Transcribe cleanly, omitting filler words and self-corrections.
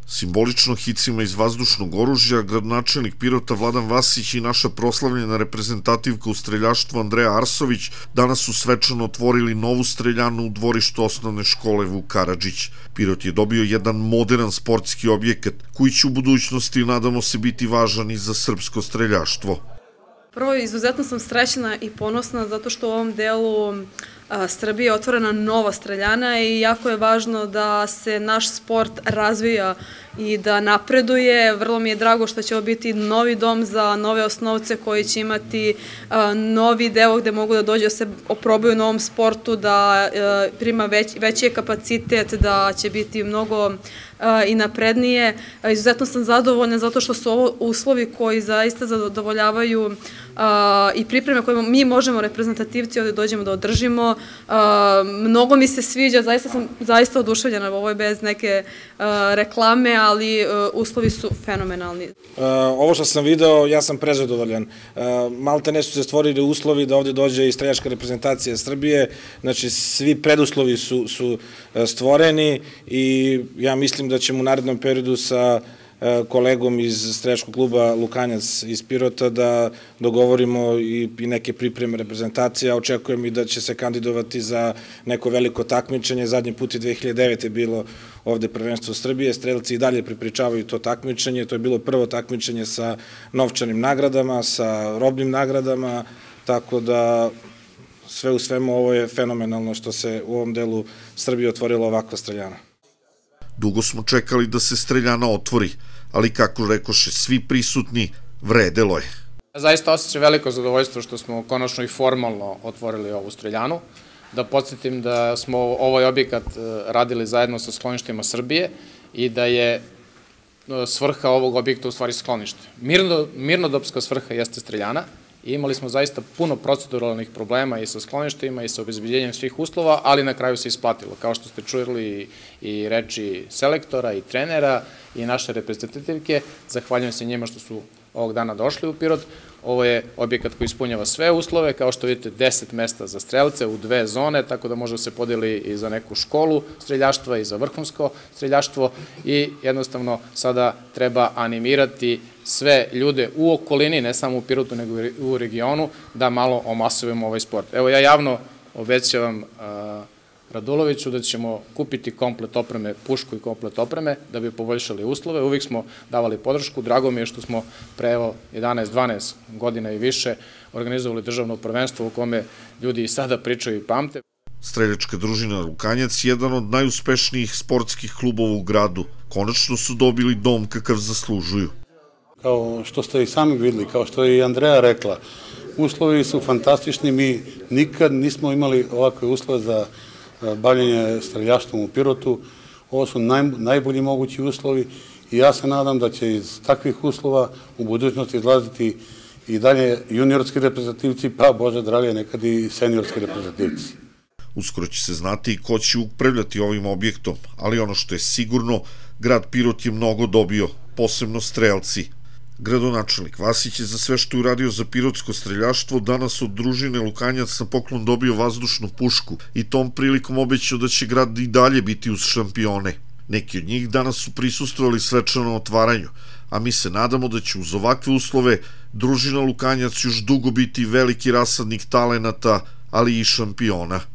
Simbolično hicima iz vazdušnog oružja, gradonačelnik Pirota Vladan Vasić i naša proslavljena reprezentativka u streljaštvu Andreja Arsović danas su svečano otvorili novu streljanu u dvorištu osnovne škole Vuk Karadžić. Pirot je dobio jedan modern sportski objekat koji će u budućnosti, nadamo se, biti važan i za srpsko streljaštvo. Prvo, izuzetno sam srećna i ponosna zato što u ovom delu Srbije je otvorena nova streljana i jako je važno da se naš sport razvija i da napreduje. Vrlo mi je drago što će ovo biti novi dom za nove osnovce koji će imati novi deo gde mogu da dođu da se oprobaju u novom sportu, da prima veći kapacitet, da će biti mnogo i naprednije. Izuzetno sam zadovoljna zato što su ovo uslovi koji zaista zadovoljavaju i pripreme koje mi možemo reprezentativci ovde dođemo da održimo. Mnogo mi se sviđa, zaista sam oduševljena, ovo je bez neke reklame, ali uslovi su fenomenalni. Ovo što sam video, ja sam prezadovoljan. Malte ne su se stvorili uslovi da ovde dođe i streljačka reprezentacija Srbije, znači svi preduslovi su stvoreni i ja mislim da ćemo u narednom periodu sa kolegom iz streljačkog kluba Lukanjac iz Pirota da dogovorimo i neke pripreme reprezentacije, a očekujem i da će se kandidovati za neko veliko takmičenje. Zadnji put je 2009. bilo ovde prvenstvo Srbije, strelci i dalje pripričavaju to takmičenje, to je bilo prvo takmičenje sa novčanim nagradama, sa robnim nagradama, tako da sve u svemu ovo je fenomenalno što se u ovom delu Srbije otvorila ovakva streljana. Dugo smo čekali da se streljana otvori, ali kako rekoše svi prisutni, vredelo je. Zaista osjećam veliko zadovoljstvo što smo konačno i formalno otvorili ovu streljanu. Da podsjetim da smo ovaj objekat radili zajedno sa skloništima Srbije i da je svrha ovog objekta u stvari sklonište. Mirnodopska svrha jeste streljana. Imali smo zaista puno proceduralnih problema i sa skloništima i sa obezbeđenjem svih uslova, ali na kraju se isplatilo. Kao što ste čuli i reči selektora i trenera i naše reprezentativke, zahvaljujem se njima što su ovog dana došli u Pirot. Ovo je objekat koji ispunjava sve uslove, kao što vidite 10 mesta za strelce u 2 zone, tako da može se podeli i za neku školu streljaštva i za vrhunsko streljaštvo i jednostavno sada treba animirati sve ljude u okolini, ne samo u Pirotu nego i u regionu, da malo omasujemo ovaj sport. Evo ja javno obećavam Raduloviću da ćemo kupiti komplet opreme, pušku i komplet opreme da bi poboljšali uslove. Uvijek smo davali podršku, drago mi je što smo pre 11-12 godina i više organizovali državno prvenstvo u kome ljudi i sada pričaju i pamte. Streljačka družina Lukanjac je jedan od najuspešnijih sportskih klubova u gradu. Konačno su dobili dom kakav zaslužuju. Kao što ste i sami videli, kao što je i Andreja rekla, uslovi su fantastični, mi nikad nismo imali ovakve uslove za bavljenje streljaštvom u Pirotu. Ovo su najbolji mogući uslovi i ja se nadam da će iz takvih uslova u budućnosti izlaziti i dalje juniorski reprezentativci, pa Bože dragi, nekad i seniorski reprezentativci. Uskoro će se znati ko će upravljati ovim objektom, ali ono što je sigurno, grad Pirot je mnogo dobio, posebno strelci. Gradonačelnik Vasić je za sve što je uradio za pirotsko streljaštvo danas od družine Lukanjac na poklon dobio vazdušnu pušku i tom prilikom obećao da će grad i dalje biti uz šampione. Neki od njih danas su prisustvovali svečanom otvaranju, a mi se nadamo da će uz ovakve uslove družina Lukanjac još dugo biti veliki rasadnik talenata, ali i šampiona.